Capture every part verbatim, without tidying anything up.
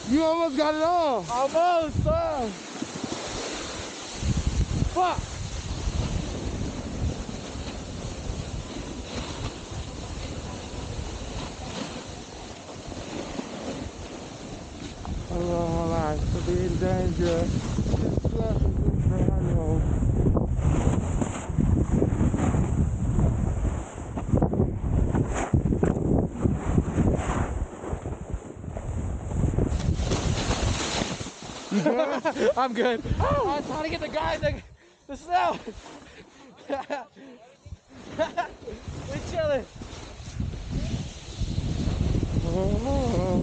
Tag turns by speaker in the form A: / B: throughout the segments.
A: You almost got it on.
B: Almost, son. Fuck.
A: Hello, my life to be in danger. This flesh is infernal. You good?
B: I'm good. Oh. I'm trying to get the guy in the, the snow. We're chilling.
A: Oh.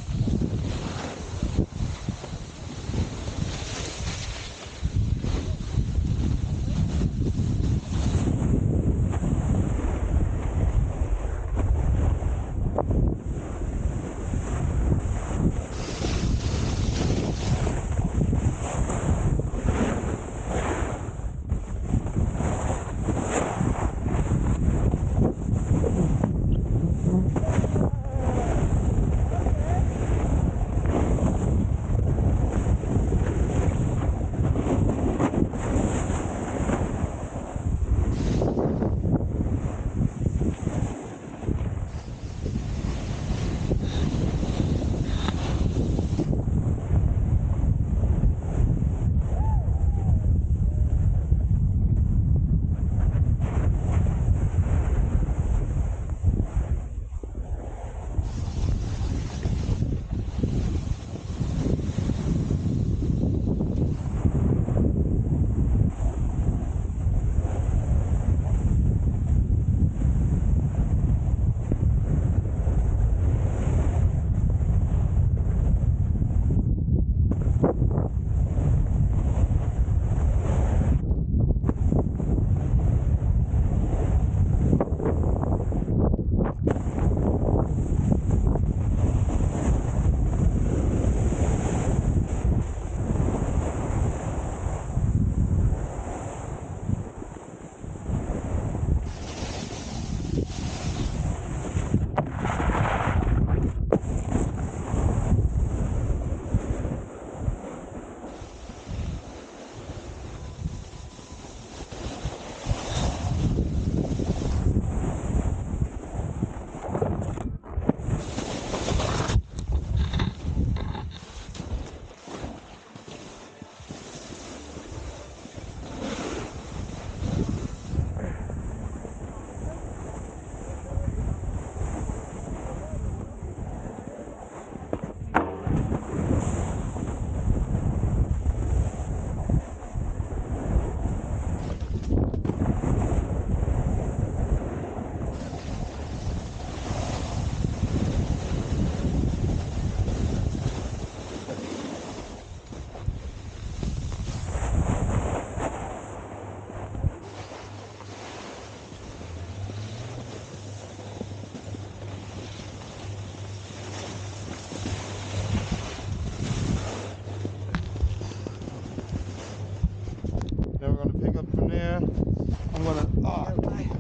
A: Then we're gonna pick up from there. I'm gonna. Oh,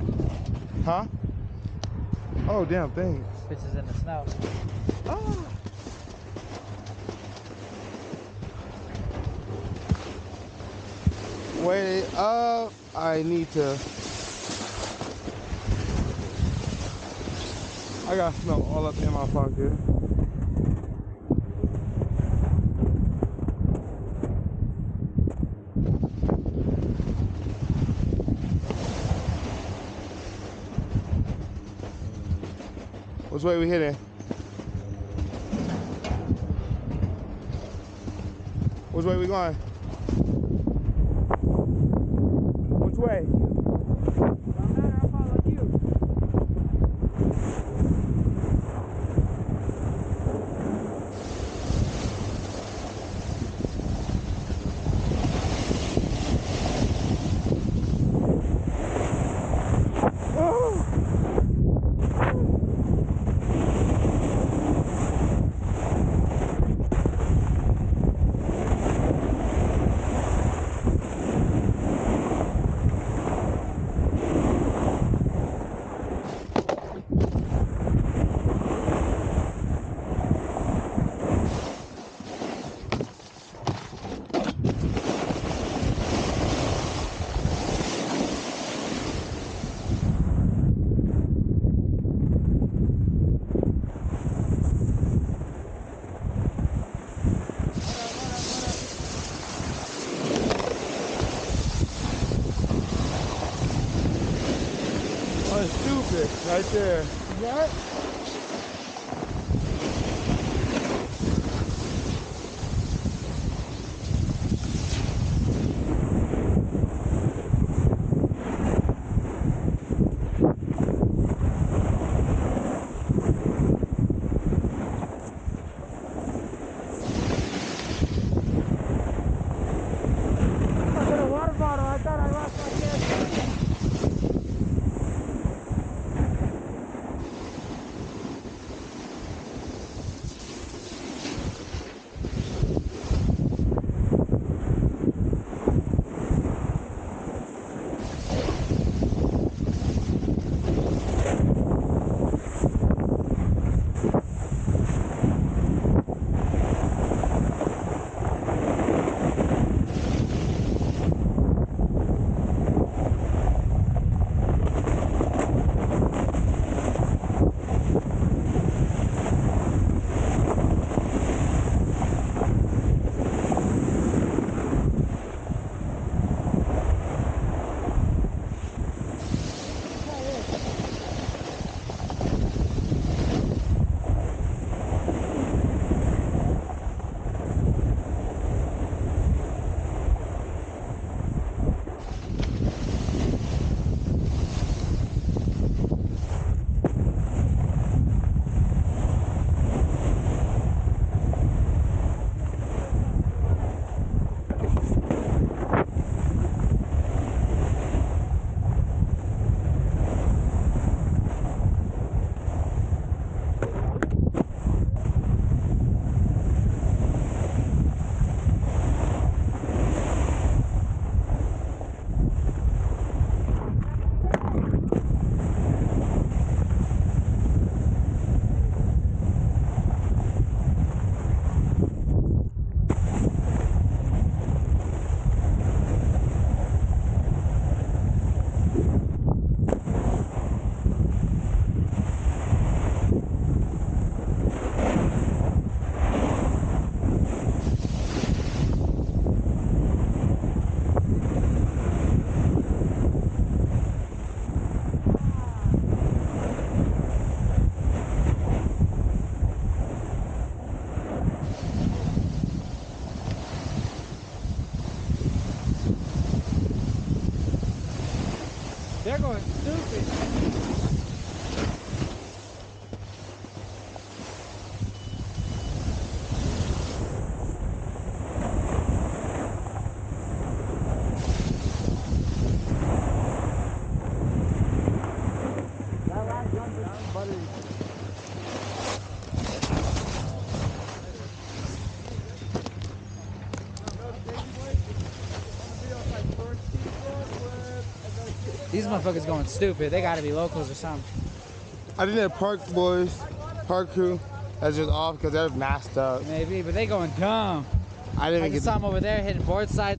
A: huh? Oh, damn thing.
B: Bitch is in the snow.
A: Ah. Wait up. I need to. I got snow all up in my pocket. Which way we heading? Which way we going? Which way? it. Right there.
B: You got it? They're going stupid. That last one was buttery. These motherfuckers going stupid. They gotta be locals or something.
A: I think they're park boys, park crew. That's just off because they're masked up.
B: Maybe, but they going dumb.
A: I didn't
B: I
A: get
B: just saw them over there hitting board side.